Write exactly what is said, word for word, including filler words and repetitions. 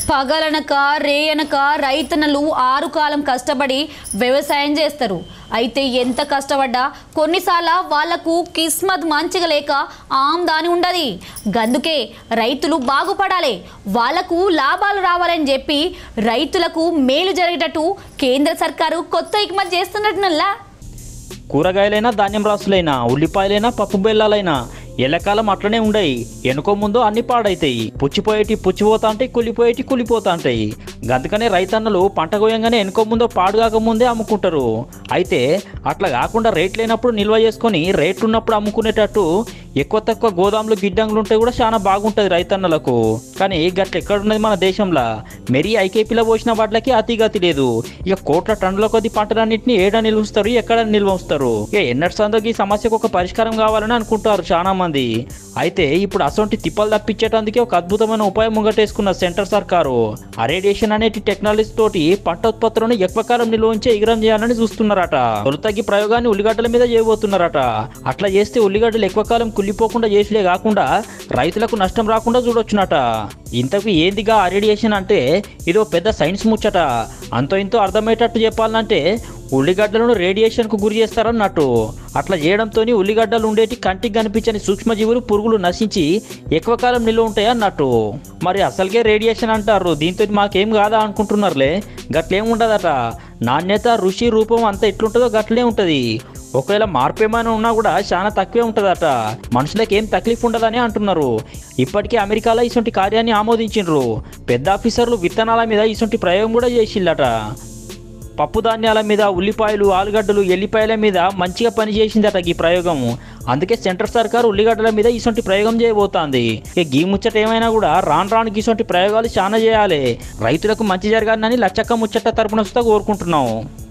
పగలనక రేయనక రైతన్నలు ఆరు కాలం కష్టపడి వ్యవసాయం చేస్తారు. అయితే ఎంత కష్టపడ్డా కొన్నిసార్లు వాళ్లకు కిస్మత్ మంచిగా లేక ఆమ్దాని ఉండదు. గందుకే రైతులు బాగుపడాలి, వాళ్లకు లాభాలు రావాలని చెప్పి రైతులకు మేలు జరిగేటట్టు కేంద్ర సర్కారు కొత్త ఇక్మత్ చేస్తున్నట్టునల్లా. కూరగాయలైనా ధాన్యం రాసులైనా ఉల్లిపాయలైనా పప్పు బెల్లాలైనా ఎల్లకాలం అట్లనే ఉండయి. ఎనుకో ముందు అన్ని పాడైతాయి. పుచ్చిపోయేటి పుచ్చిపోతా ఉంటాయి, కులిపోయేటి కులిపోతా ఉంటాయి. అందుకనే రైతన్నలు పంట కోయంగానే ఎనుకో ముందో పాడు కాకముందే అమ్ముకుంటారు. అయితే అట్లా కాకుండా రేట్ లేనప్పుడు నిల్వ చేసుకొని రేట్లు ఉన్నప్పుడు అమ్ముకునేటట్టు ఎక్కువ తక్కువ గోదాములు గిడ్డంగులు ఉంటే కూడా చాలా బాగుంటుంది రైతన్నలకు. కానీ గట్ల ఎక్కడున్నది మన దేశంలో? మెరీ ఐకేపీలో పోసిన వాటికి అతిగతి లేదు. ఇక కోట్ల టన్నుల కొద్ది పంటలన్నింటినీ ఏడ నిల్వస్తారు, ఎక్కడ నిల్వ ఉంచుతారు? ఇక ఎన్నటి సందో ఈ సమస్యకు ఒక పరిష్కారం కావాలని అనుకుంటారు చాలా మంది. అయితే ఇప్పుడు అసొంటి తిప్పలు తప్పించేటందుకే ఒక అద్భుతమైన ఉపాయం ముంగటేసుకున్న సెంటర్ సర్కారు. అరేడియేషన్ అనేటి టెక్నాలజీ తోటి పంట ఉత్పత్తులను ఎక్కువ కాలం నిల్వ ఉంచే ఎగరం చేయాలని చూస్తున్నారట. తొలుతగ్గి ప్రయోగాన్ని ఉల్లిగడ్డల మీద చేయబోతున్నారట. అట్లా చేస్తే ఉల్లిగడ్డలు ఎక్కువ కాలం కుళ్ళిపోకుండా చేసిలే కాకుండా రైతులకు నష్టం రాకుండా చూడొచ్చునట. ఇంతకు ఏందిగా అరేడియేషన్ అంటే ఇదో పెద్ద సైన్స్ ముచ్చట. అంతో ఇంతో అర్థమయ్యేటట్టు చెప్పాలంటే ఉల్లిగడ్డలను రేడియేషన్కు గురి చేస్తారన్నట్టు. అట్లా చేయడంతో ఉల్లిగడ్డలు ఉండేటి కంటికి కనిపించని సూక్ష్మజీవులు పురుగులు నశించి ఎక్కువ కాలం నిల్వ ఉంటాయి అన్నట్టు. మరి అసలుకే రేడియేషన్ అంటారు, దీంతో మాకేం కాదా అనుకుంటున్నారులే. గట్లేం ఉండదట. నాణ్యత రుచి రూపం అంతా ఎట్లుంటుందో గట్లే ఉంటుంది. ఒకవేళ మార్పు ఏమైనా ఉన్నా కూడా చాలా తక్కువే ఉంటుందట. మనుషులకు ఏం తక్లీఫ్ ఉండదని అంటున్నారు. ఇప్పటికే అమెరికాలో ఇటువంటి కార్యాన్ని ఆమోదించిండ్రు. పెద్ద ఆఫీసర్లు విత్తనాల మీద ఇటువంటి ప్రయోగం కూడా చేసిల్లట. పప్పు ధాన్యాల మీద ఉల్లిపాయలు ఆలుగడ్డలు ఎల్లిపాయల మీద మంచిగా పనిచేసిందట ఈ ప్రయోగం. అందుకే సెంటర్ సర్కారు ఉల్లిగడ్డల మీద ఇటువంటి ప్రయోగం చేయబోతోంది. ఇక గీ ముచ్చట ఏమైనా కూడా రాను రాను ఇటువంటి ప్రయోగాలు చాలా చేయాలి. రైతులకు మంచి జరగాలని లచ్చక్క ముచ్చట తరపున కోరుకుంటున్నాం.